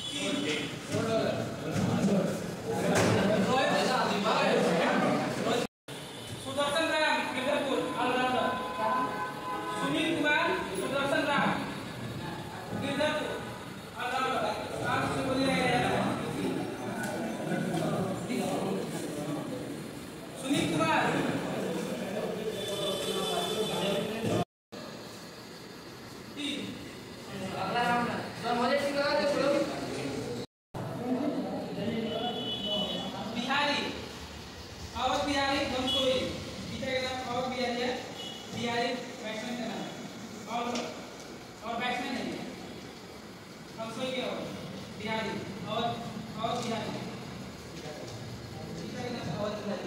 Sudarshan Ram Mirzapur allrounder. Sunil Kumar Sudarshan Ram Mirzapur allrounder. आप से बोलिए सुनील कुमार अगला राउंड सर मुझे ठीक लगा तो शुरू। बिहारी अवध बिहारी गमसोई पीछे के नाम अवध बिहारी है। बिहारी बैट्समैन का नाम और बैट्समैन नहीं है। गमसोई के अवध बिहारी अवध बिहारी पीछे के नाम Awadh Bihari.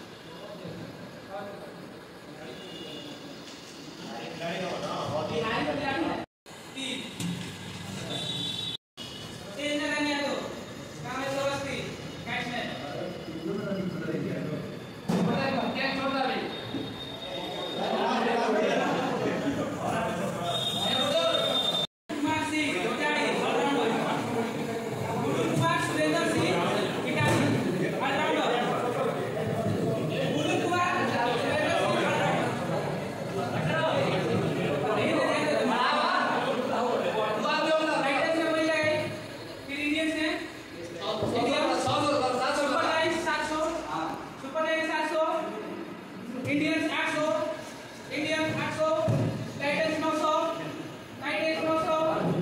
Indians 800 Indian 800 titans 900 titans 900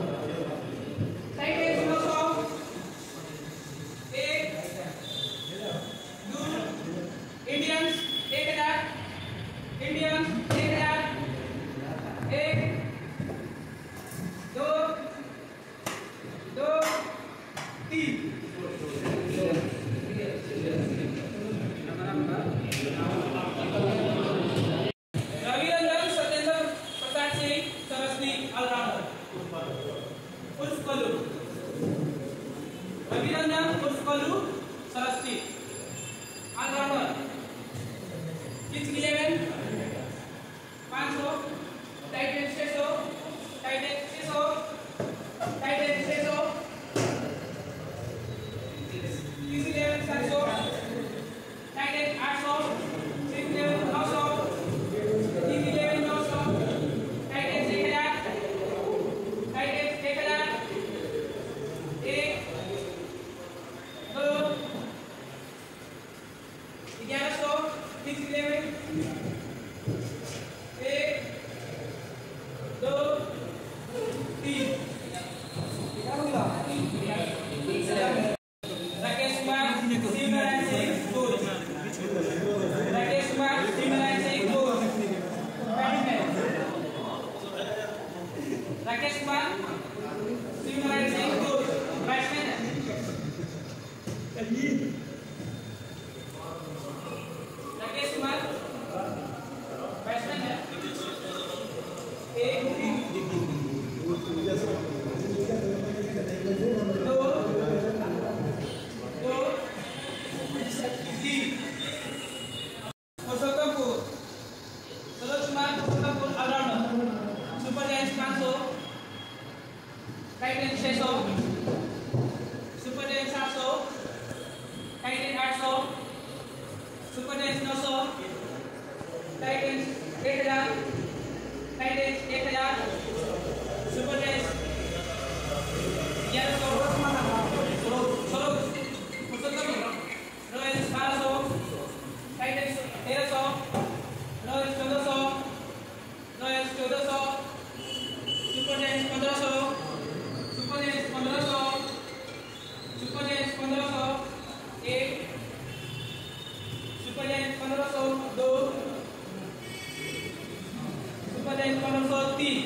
titans 900 एक दो इंडियंस 1000 इंडियंस 1000 एक दो दो तीन रविरंजन उर्फ Kallu Saraswati allrounder. Kings 11 500 titan 600 titan 600 titan 600 kings 11 700 titan 800 kings 11 900 kings 11 900 titan 1000 titan 1000 एक दो 1100 किंग्स 11 एक दो तीन Rakesh Kumar Simran Singh Goel. Rakesh Kumar Simran Singh Goel batsman. Rakesh Kumar Simran Singh Goel batsman. Rakesh Kumar batsman है। एक दो दो तीन Purushottampur Saroj Kumar Purushottampur allrounder. Super giants 500 titan 600 super giants 700 titan 800 super giants 900 titan 1000 titan 1000 super giants 1100 royals 1200 titan 1300 royals 1400 royals 1400 super giants 1500 super giants 1500 super giants 1500 एक सुपर जायंट्स 1500 दो सुपर जायंट्स 1500 तीन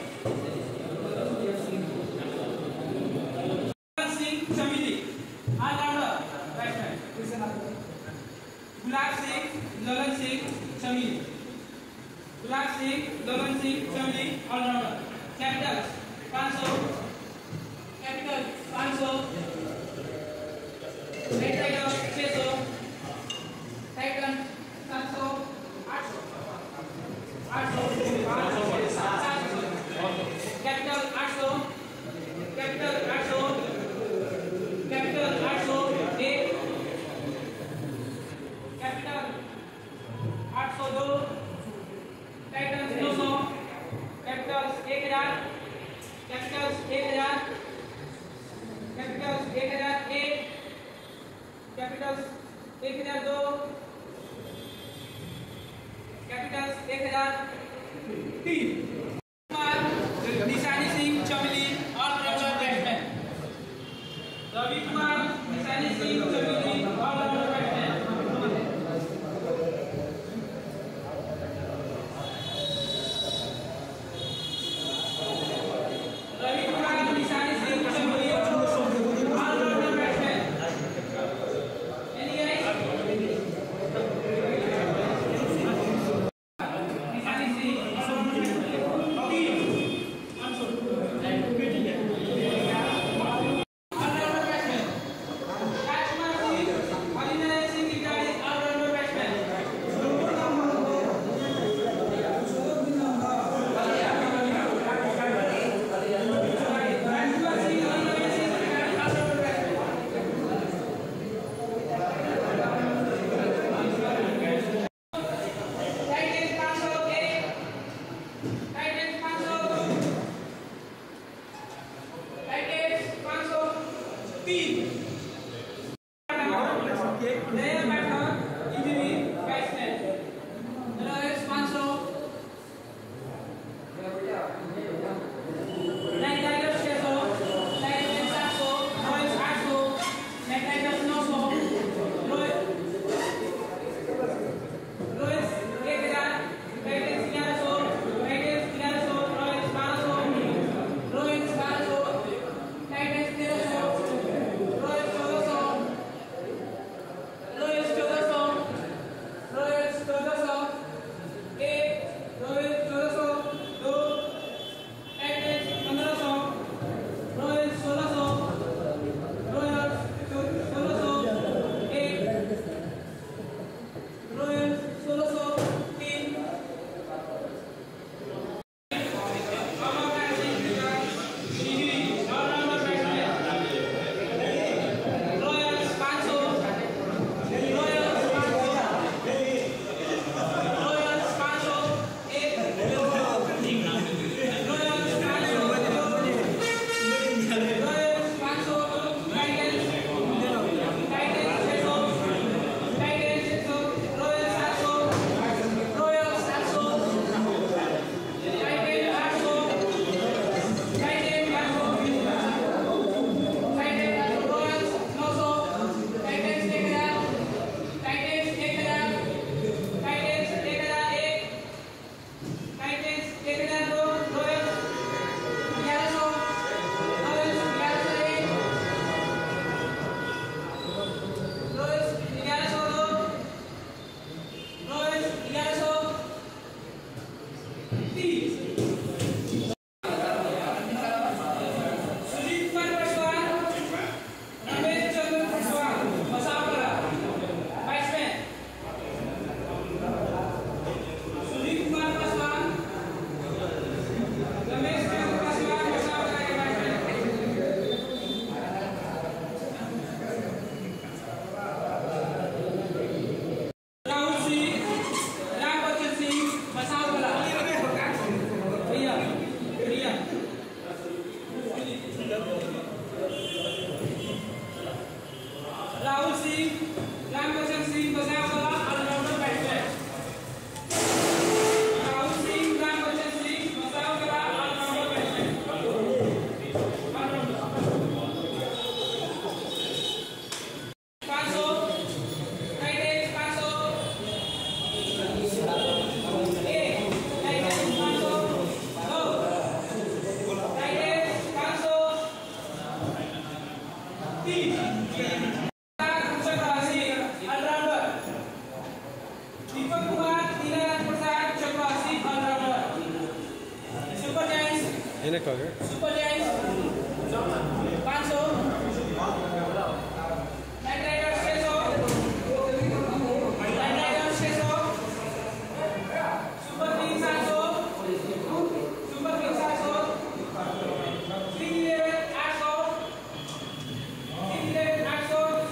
Singh Chamili allrounder batsman. Gulab Singh Lalan Singh Chamili Gulab Singh Lalan Singh Chamili allrounder. Capital 500 capital 500 titan 600 titan 700 800 capital 800 capital 800 1001 capitals 1002 capitals 1003 Nishani Singh चमेली allrounder batsman Ravi Kumar निशानी सिंह चमेली allrounder batsman Ravi Kumar निशानी सिंह चमेली allrounder batsman any guys Nishani Singh Ini kau ke? Super Giants 500 Knight Riders 600 Knight Riders 600 Super Kings 800 Super Kings 800 King 11 800 King 11 800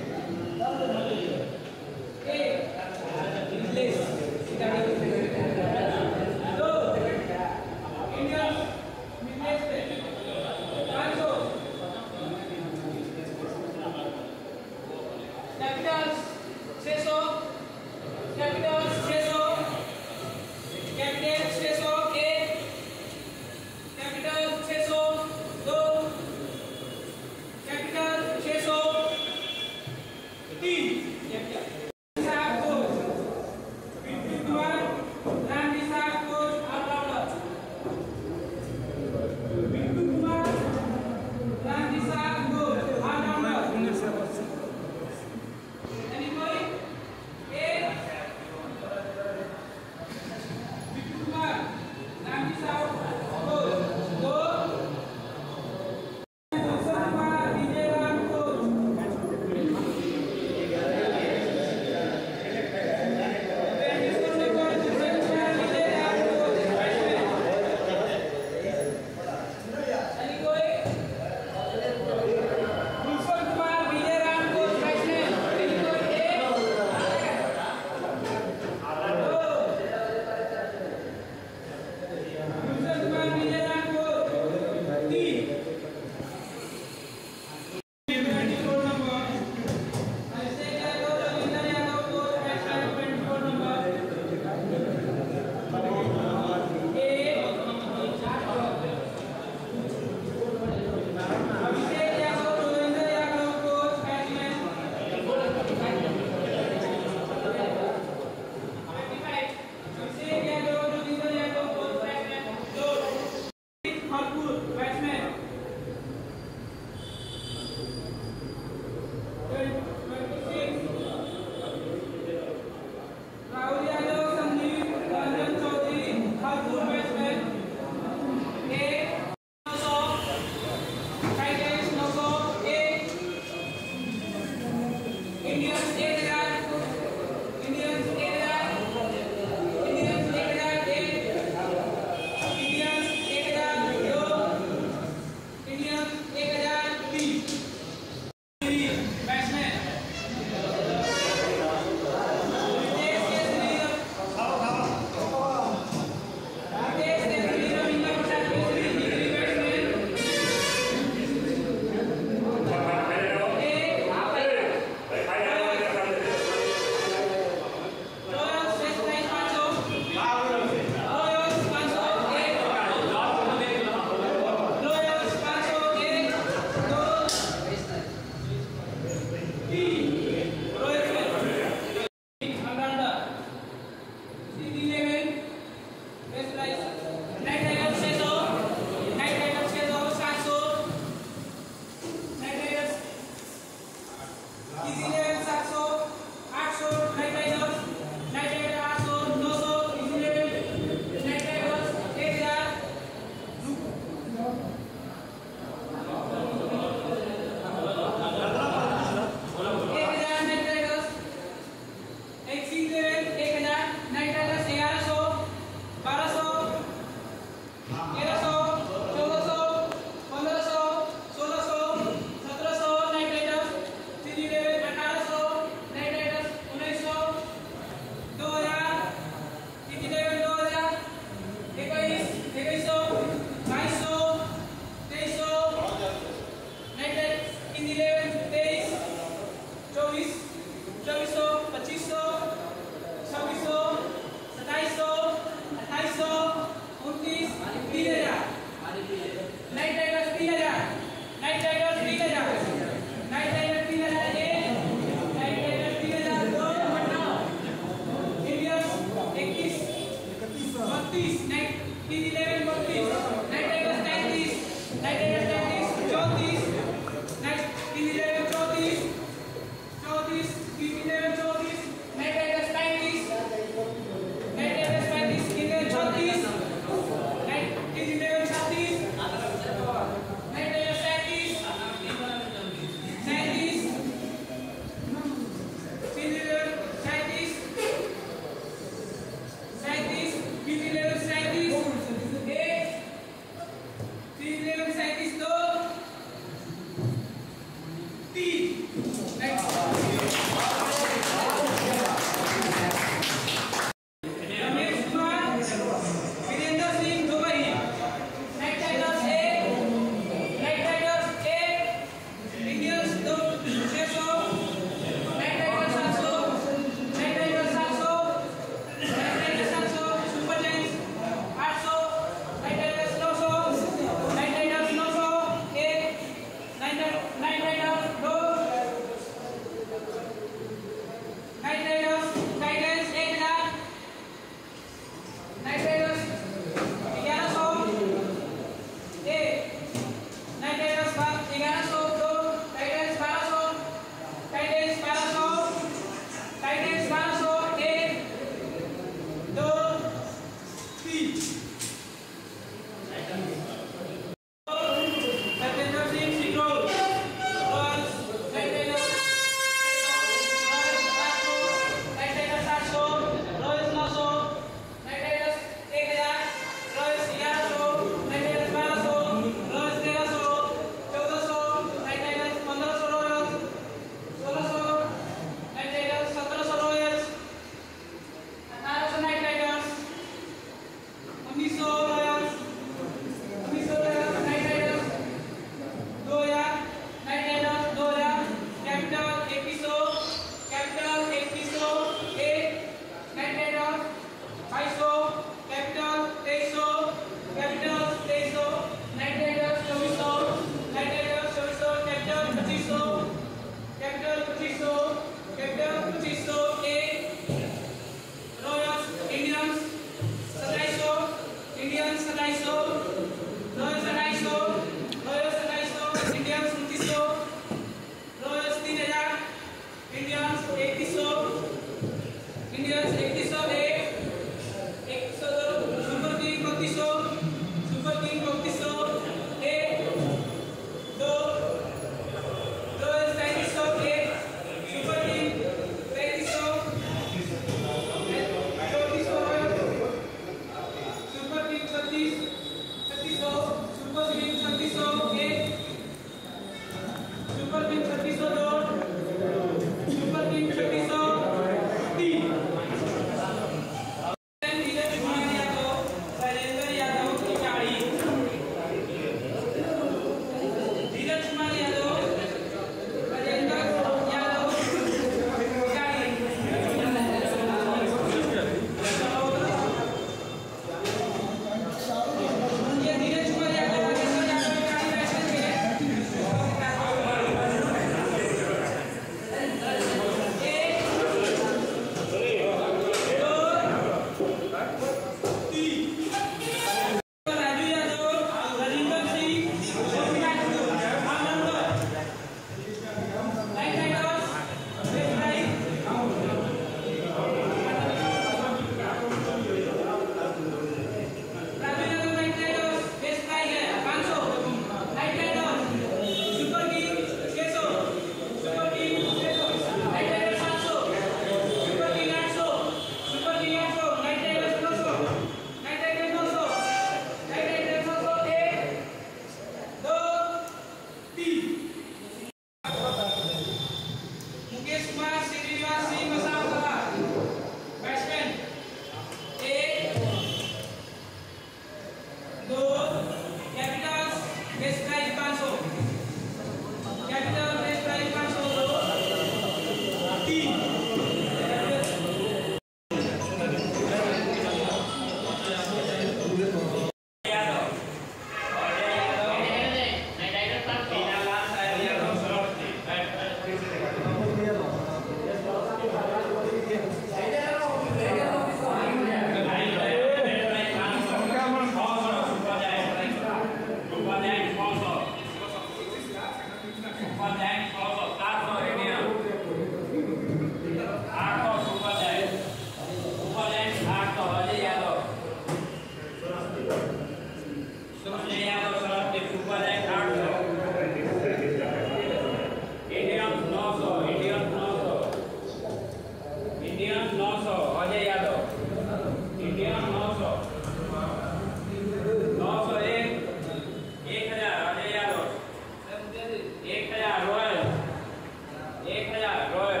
1000 royal 1000 royal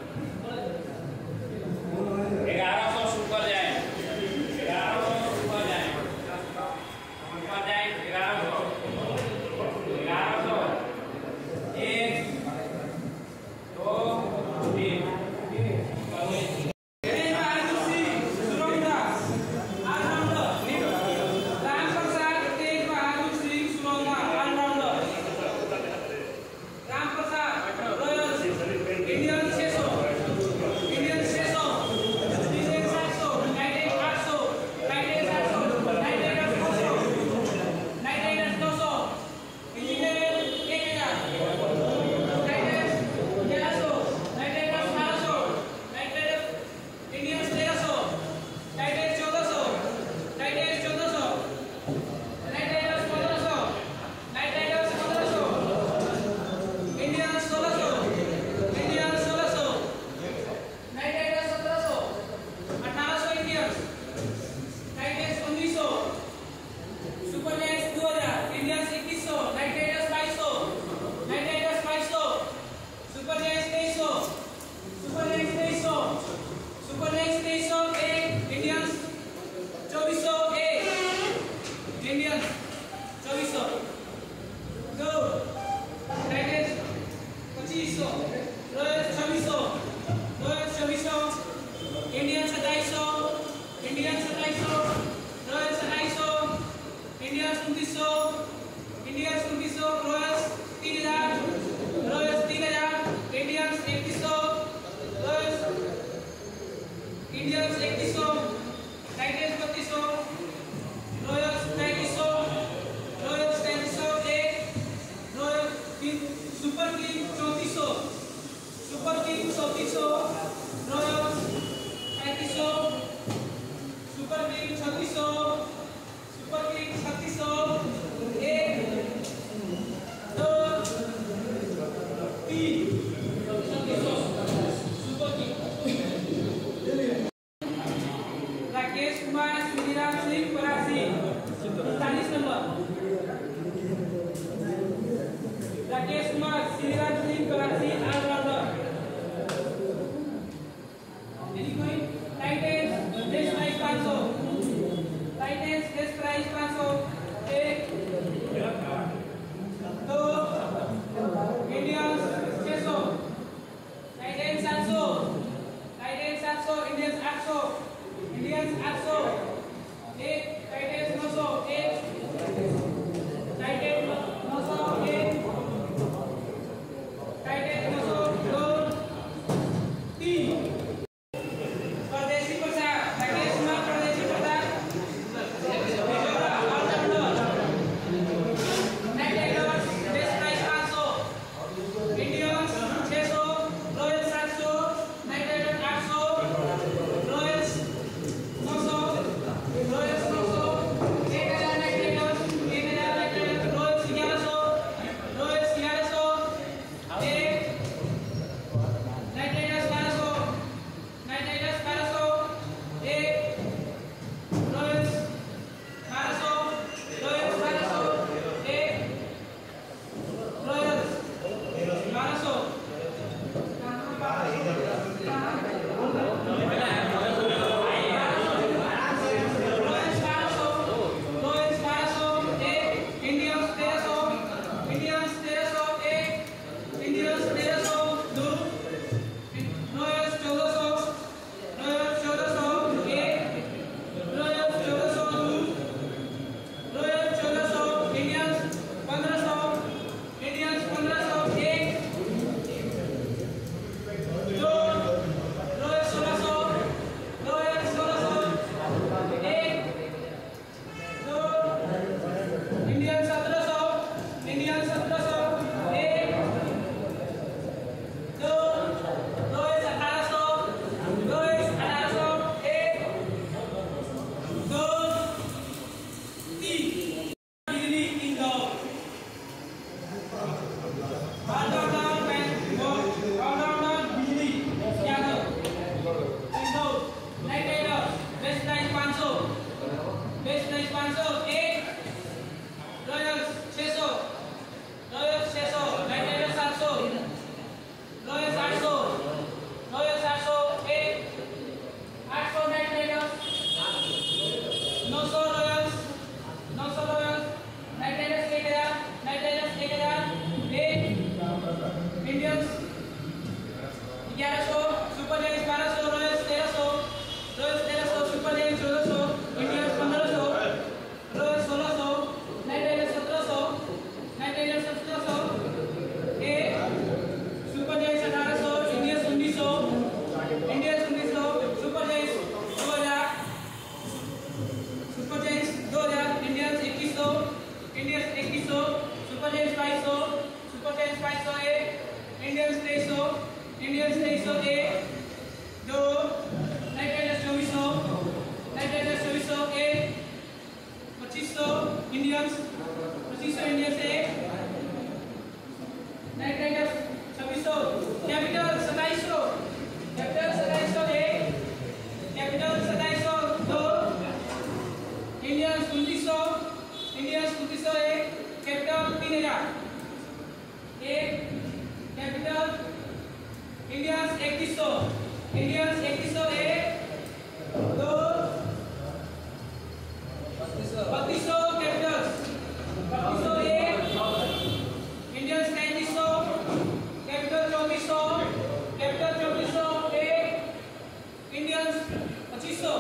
1100 super जाए 1100 super जाए 1100 1 2 3 Titan 900 Indians 3100 Indians 3100 1 2 3200 capitals 3200 1 Indians 3300 capital 2400 capital 2400 1 Indians 2500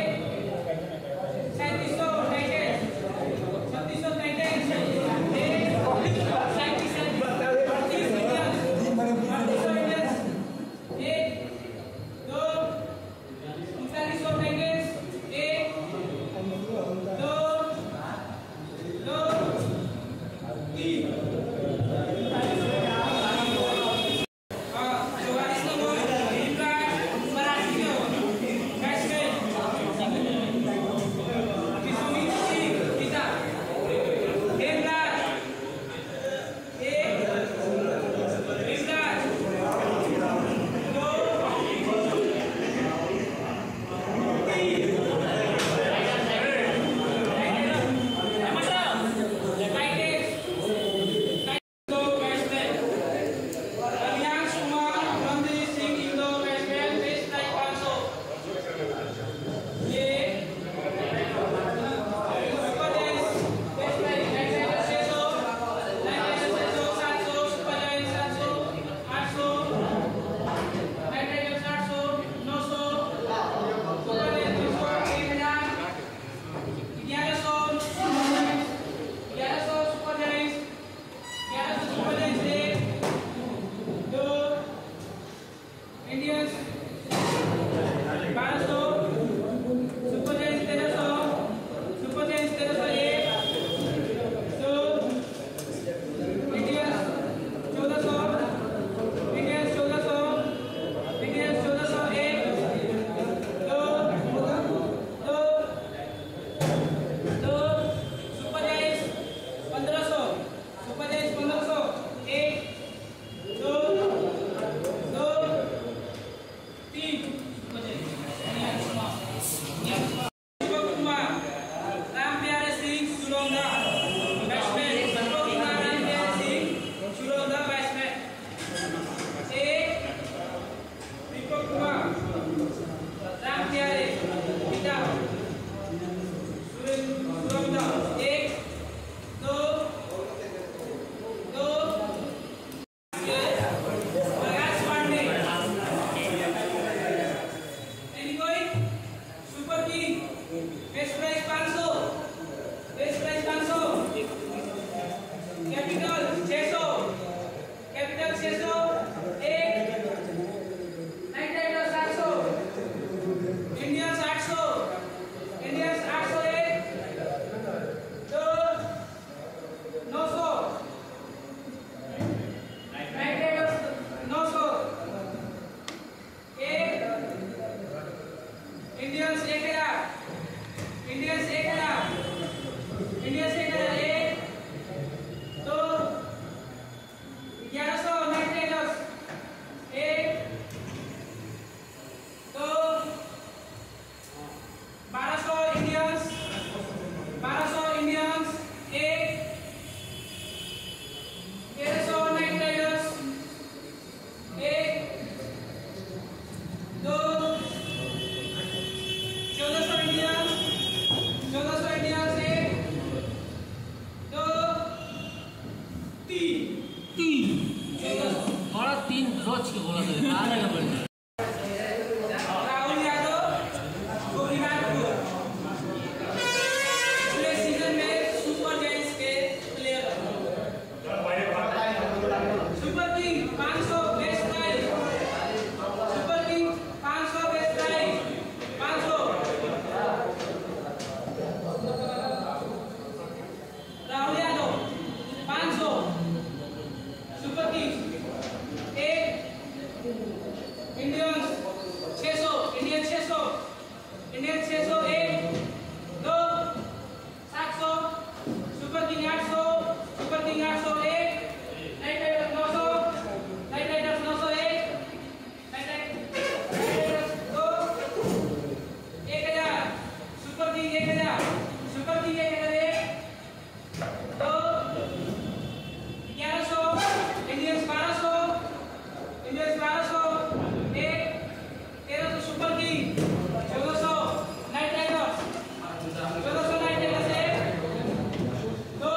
Hey! सोच के बोला था आ रहेगा बढ़िया। राहुल यादव गोपीनाथ पिछले season में सुपर जायंट्स के player super king 500 best prize super king 500 best prize 500 Rahul Yadav 500 super king Indians 600 Indian 600 1 2 700 super king 800 super king 800 1 knight riders 900 knight riders 901 knight riders 2 1000 super king 1000 super king 1001 2 1100 Indians 1200 Indians 1200 1300 super king 1400 knight riders 1400 knight riders 1 2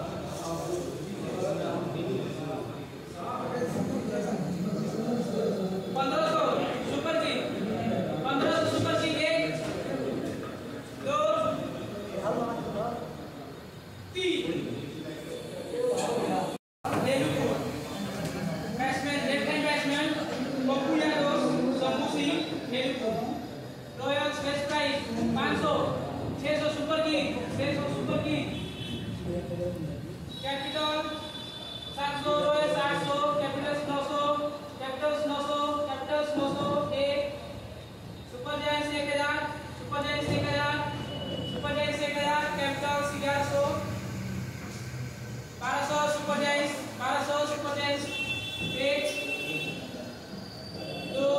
1500 super king 1500 super king 1 2 3 batsman left hand batsman Pappu Yadav Shambhu Singh Nehru royals best prize 500 600 super king 600 super king capital 700 royals 800 capitals 900 capitals 900 capitals 900 1 super giants 1000 super giants 1000 super giants 1000 कैपिटल्स 1100 1200 super giants 1200 super giants 1 2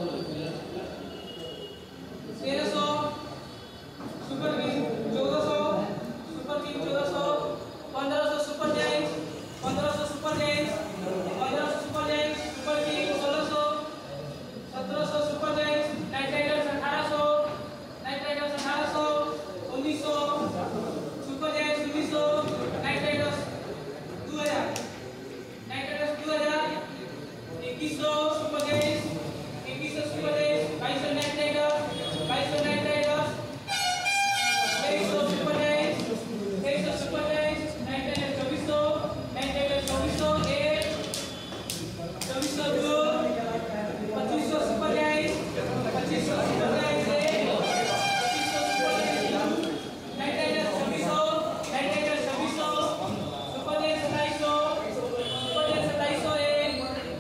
1300 super king 1400 super king 1400 1500 super giants 1500 super giants 1500 super giants super king 1600 1700 super giants knight riders 1800 knight riders 1800 1900 super giants 1900 knight riders 2000 knight riders 2000 2100 super giants 2100 super giants 2200 knight riders 2200 knight riders 2300 super giants 2300 super giants knight riders 2400 knight riders 2400 1 2400 2 2500 super giants 2500 super giants 1 2500 super giants 2 knight riders 2600 knight riders 2600 super giants 2700 super giants 2701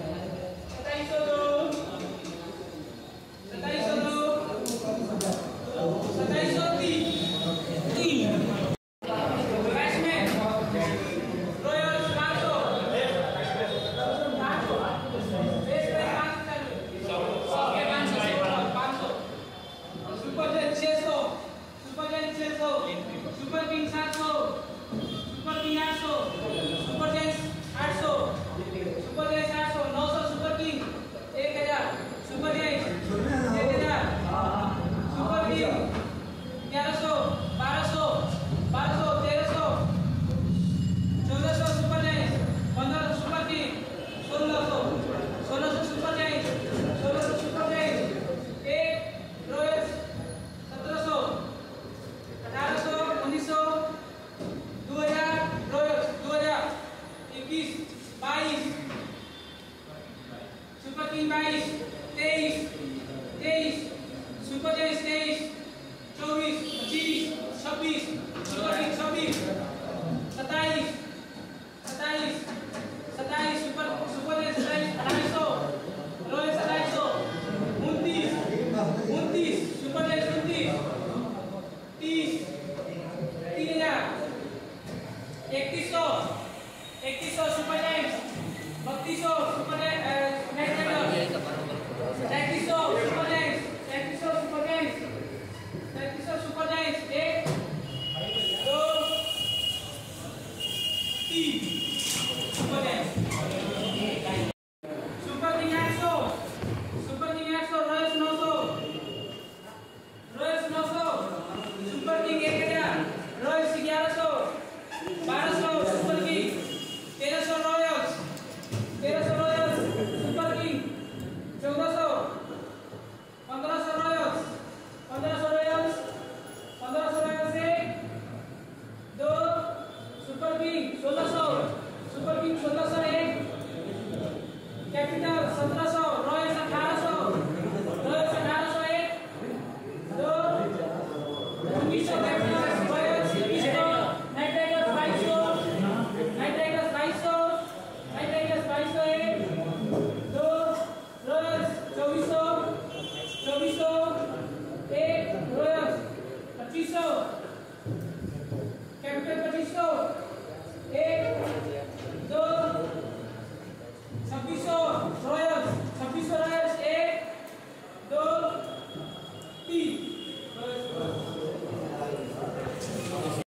2702 batsman royals 500 super giants 600 super giants 600 super king 700 super king 800 super giants 800 super giants 800 900 super king 1000 super giants 1000 super king 1100 1200 1200 1300 1400 super giants 1500 super king 1600 1600 super giants 1600 super giants 1 royals 1700 1800 1900 2000 royals 2000 21 22 super king 22 23 23 super giants 23 24 25 26 super king 26 27